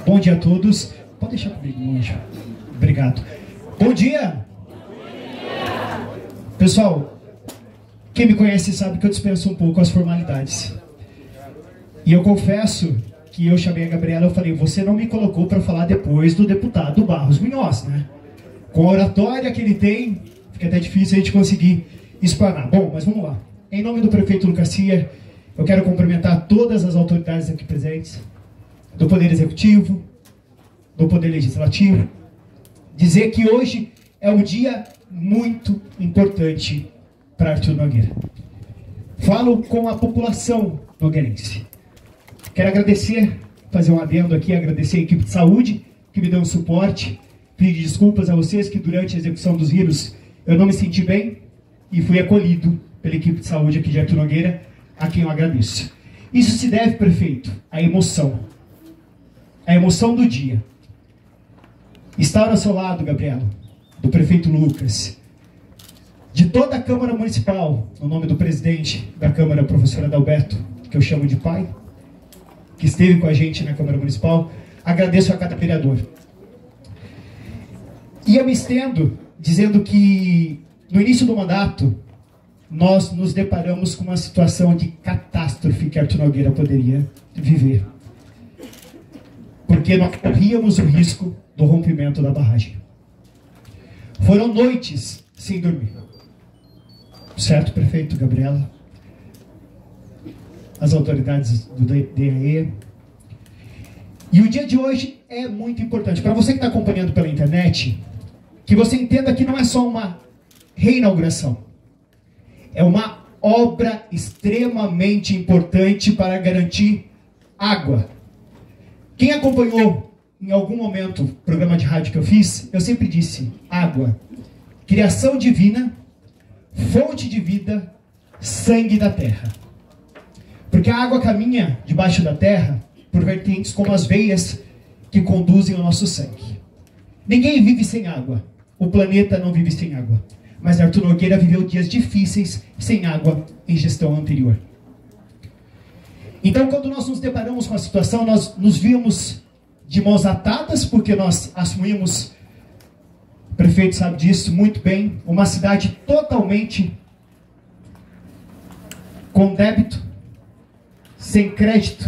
Bom dia a todos. Pode deixar comigo, anjo. Obrigado. Bom dia! Pessoal, quem me conhece sabe que eu dispenso um pouco as formalidades. E eu confesso que eu chamei a Gabriela e falei, você não me colocou para falar depois do deputado Barros Munhoz, né? Com a oratória que ele tem, fica até difícil a gente conseguir explanar. Bom, mas vamos lá. Em nome do prefeito Lucacia, eu quero cumprimentar todas as autoridades aqui presentes, do Poder Executivo, do Poder Legislativo, dizer que hoje é um dia muito importante para Arthur Nogueira. Falo com a população nogueirense. Quero agradecer, fazer um adendo aqui, agradecer a equipe de saúde que me deu um suporte, pedir desculpas a vocês que durante a execução dos vírus eu não me senti bem e fui acolhido pela equipe de saúde aqui de Arthur Nogueira, a quem eu agradeço. Isso se deve, prefeito, à emoção. A emoção do dia. Estar ao seu lado, Gabriela, do prefeito Lucas, de toda a Câmara Municipal, no nome do presidente da Câmara, professor Adalberto, que eu chamo de pai, que esteve com a gente na Câmara Municipal, agradeço a cada vereador. E eu me estendo dizendo que, no início do mandato, nós nos deparamos com uma situação de catástrofe que Arthur Nogueira poderia viver. Porque nós corríamos o risco do rompimento da barragem. Foram noites sem dormir. Certo, prefeito Gabriela? As autoridades do DAE. E o dia de hoje é muito importante. Para você que está acompanhando pela internet, que você entenda que não é só uma reinauguração. É uma obra extremamente importante para garantir água. Quem acompanhou em algum momento o programa de rádio que eu fiz, eu sempre disse, água, criação divina, fonte de vida, sangue da terra. Porque a água caminha debaixo da terra por vertentes como as veias que conduzem o nosso sangue. Ninguém vive sem água. O planeta não vive sem água. Mas Arthur Nogueira viveu dias difíceis sem água em gestão anterior. Então, quando nós nos deparamos com a situação, nós nos vimos de mãos atadas, porque nós assumimos, o prefeito sabe disso muito bem, uma cidade totalmente com débito, sem crédito,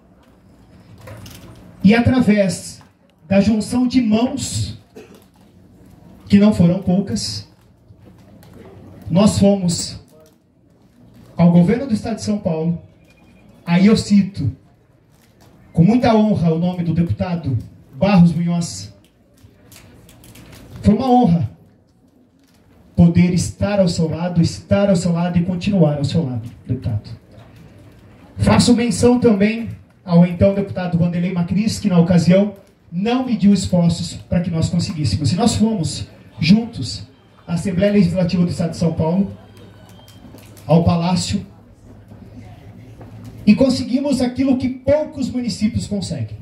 e através da junção de mãos, que não foram poucas, nós fomos ao governo do estado de São Paulo. Aí eu cito, com muita honra, o nome do deputado Barros Munhoz. Foi uma honra poder estar ao seu lado e continuar ao seu lado, deputado. Faço menção também ao então deputado Vanderlei Macris, que na ocasião não mediu esforços para que nós conseguíssemos. E nós fomos juntos à Assembleia Legislativa do Estado de São Paulo, ao Palácio, e conseguimos aquilo que poucos municípios conseguem.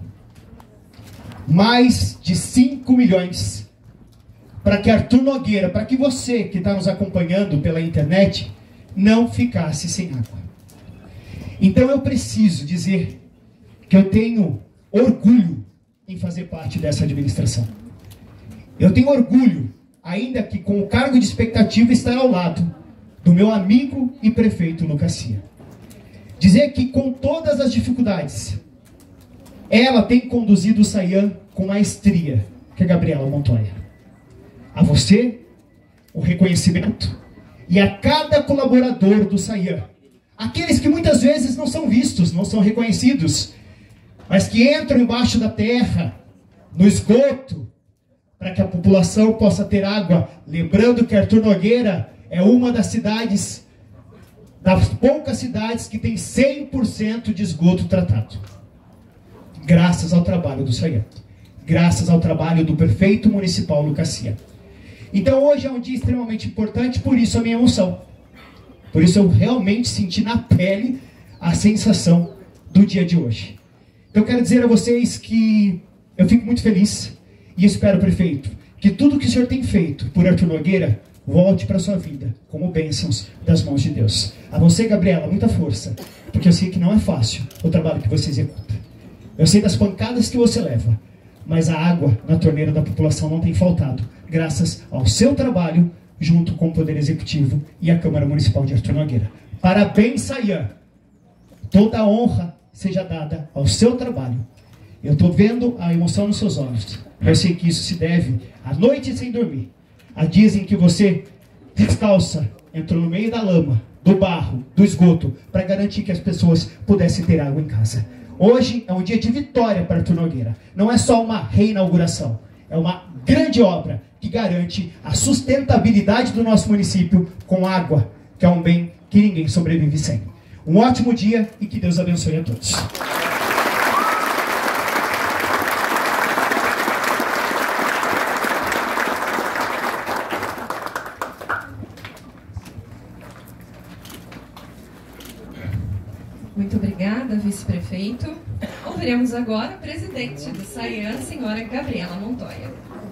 Mais de 5 milhões para que Arthur Nogueira, para que você que está nos acompanhando pela internet, não ficasse sem água. Então eu preciso dizer que eu tenho orgulho em fazer parte dessa administração. Eu tenho orgulho, ainda que com o cargo de expectativa, estar ao lado do meu amigo e prefeito Lucacia. Dizer que com todas as dificuldades, ela tem conduzido o Saiam com maestria, que é a Gabriela Montoya. A você, o reconhecimento, e a cada colaborador do Saiam. Aqueles que muitas vezes não são vistos, não são reconhecidos, mas que entram embaixo da terra, no esgoto, para que a população possa ter água. Lembrando que Arthur Nogueira é uma das cidades, das poucas cidades que tem 100% de esgoto tratado. Graças ao trabalho do Saiam. Graças ao trabalho do prefeito municipal Lucacia. Então hoje é um dia extremamente importante, por isso a minha emoção. Por isso eu realmente senti na pele a sensação do dia de hoje. Eu quero dizer a vocês que eu fico muito feliz e espero, prefeito, que tudo que o senhor tem feito por Arthur Nogueira volte para a sua vida como bênçãos das mãos de Deus. A você, Gabriela, muita força, porque eu sei que não é fácil o trabalho que você executa. Eu sei das pancadas que você leva, mas a água na torneira da população não tem faltado, graças ao seu trabalho, junto com o Poder Executivo e a Câmara Municipal de Artur Nogueira. Parabéns, Sayan! Toda a honra seja dada ao seu trabalho. Eu estou vendo a emoção nos seus olhos. Eu sei que isso se deve à noite sem dormir, a dias em que você, descalça, entrou no meio da lama, do barro, do esgoto, para garantir que as pessoas pudessem ter água em casa. Hoje é um dia de vitória para Artur Nogueira. Não é só uma reinauguração, é uma grande obra que garante a sustentabilidade do nosso município com água, que é um bem que ninguém sobrevive sem. Um ótimo dia e que Deus abençoe a todos. Muito obrigada, vice-prefeito. Ouviremos agora a presidente do Sayan, senhora Gabriela Montoya.